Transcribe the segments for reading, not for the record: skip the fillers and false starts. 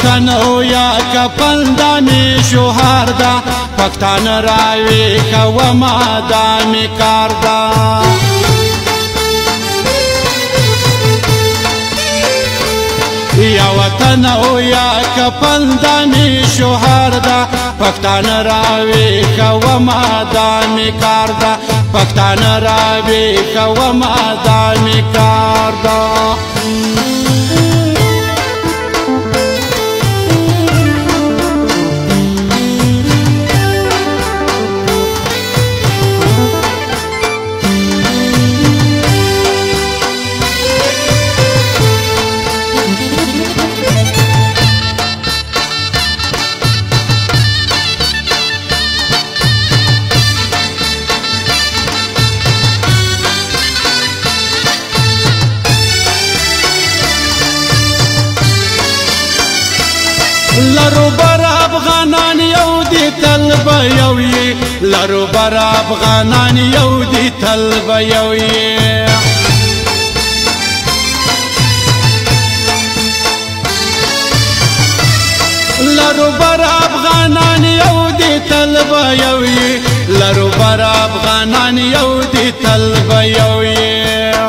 وطن او یا کفن دا می شوهر دا پښتانه راوي کوما دا می کار دا یا وطن او یا کفن دا می شوهر دا پښتانه راوي کوما دا می کار دا پښتانه راوي کوما دا می کار دا لرو بر افغانان یو دی طلب یو یې لرو بر افغانان یو دی طلب یو یې لرو بر افغانان یو دی طلب یو یې لرو بر افغانان یو دی طلب یو یې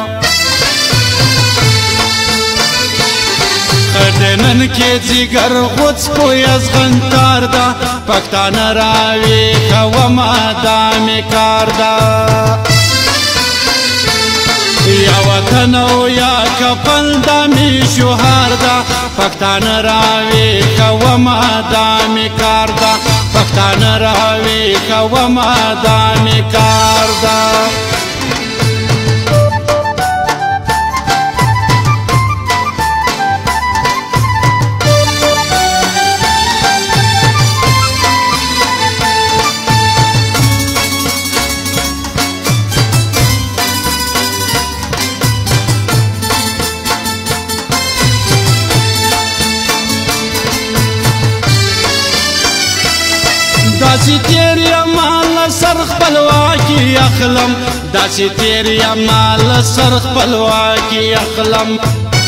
نن کې جګر غوڅ کوی از غنتار دا پښتانه راوي کوما دا می کار دا یا وطن او یا کفن دا می شوهر دا پښتانه راوي کوما دا می کار دا پښتانه راوي کوما دا می کار دا داسې تیر یم له سر خپلواکي اخلم داسې تیر یم له سر خپلواکي اخلم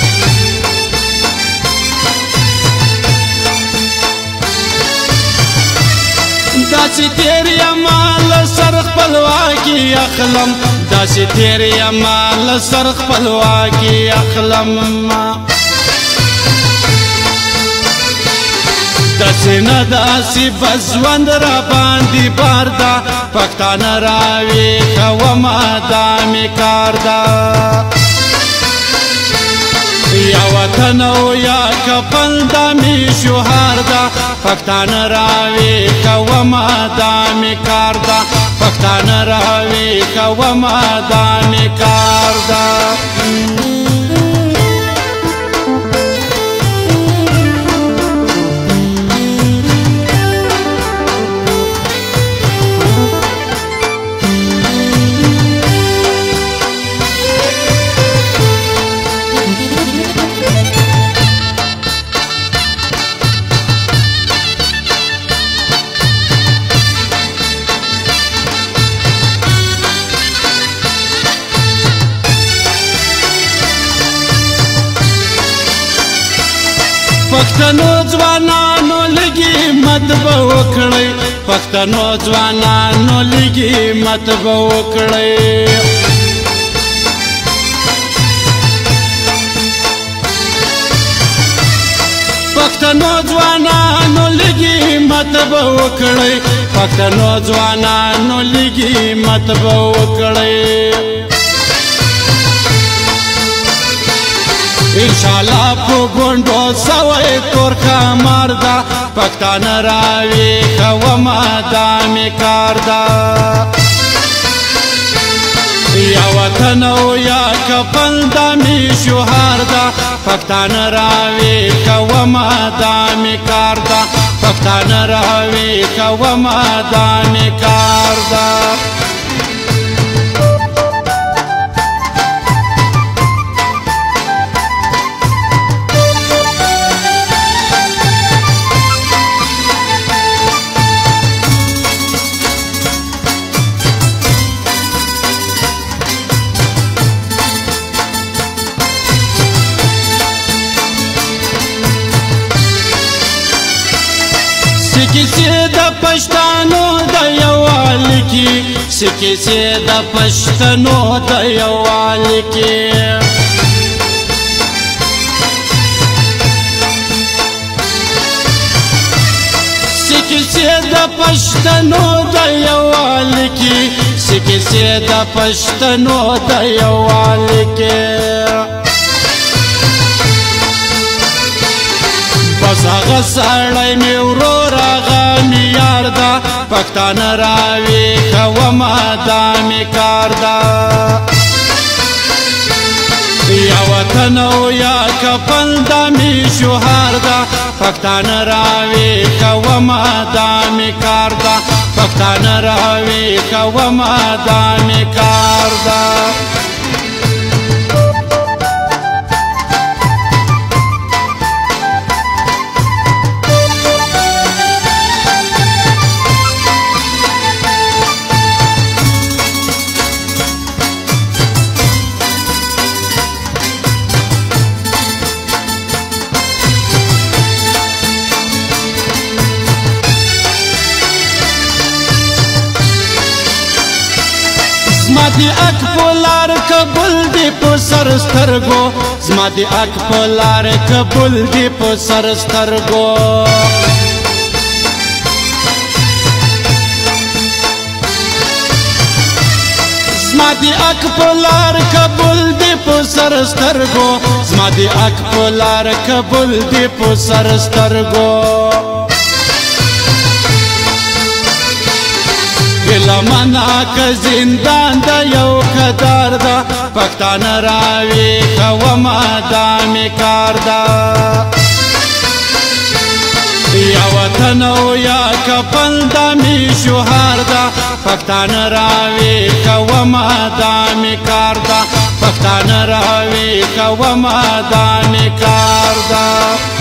داسې تیر یم له سر خپلواکي اخلم داسې تیر یم له سر خپلواکي اخلم داسې نه داسې بزوند را باندې بار دا پښتانه راوي کوما دا می کار دا یا وطن او یا کفن دا می شوهر دا پښتانه راوي کوما دا می کار دا پښتانه راوي کوما دا می کار دا پښتنو ځوانانو لګي مت به وکړئ پښتنو ځوانانو لګي مت به وکړئ پښتنو ځوانانو لګي مت به وکړئ پښتنو ځوانانو لګي مت به وکړئ انشاءالله په ګوندو سوی تور کمر دا پښتانه راوي کوما دا می کار دا یا وطن او یا کفن دا می شوهر دا پښتانه راوي کوما دا می کار دا پښتانه راوي کوما دا می کار دا سکیسې د پښتانو د یووالي کې سکیسې د پښتنو د یووالي کې سکیسې د پښتنو د یووالي کې سکیسې د پښتنو د یووالي کې بس هغه سړی مې ورور هغه مې یار ده پښتانه راویښومه دا مې کار ده یا وطن او یا کفن دا مې شوهار ده پښتانه راویښومه دا مې کار ده پښتانه راویښومه دا مې کار ده زما دی اک پولار کبل دی په سر سترګو زما دی اک پولار کبل دی په سر سترګو زما دی اک پولار کبل دی په سر سترګو زما دی اک پولار کبل دی په سر سترګو لمنا که زندان دا یو قدر دا پښتانه راویښومه دا مې کار ده یا وطن او یا کفن دا مې شوهار ده پښتانه راویښومه دا مې کار ده پښتانه راویښومه دا مې کار ده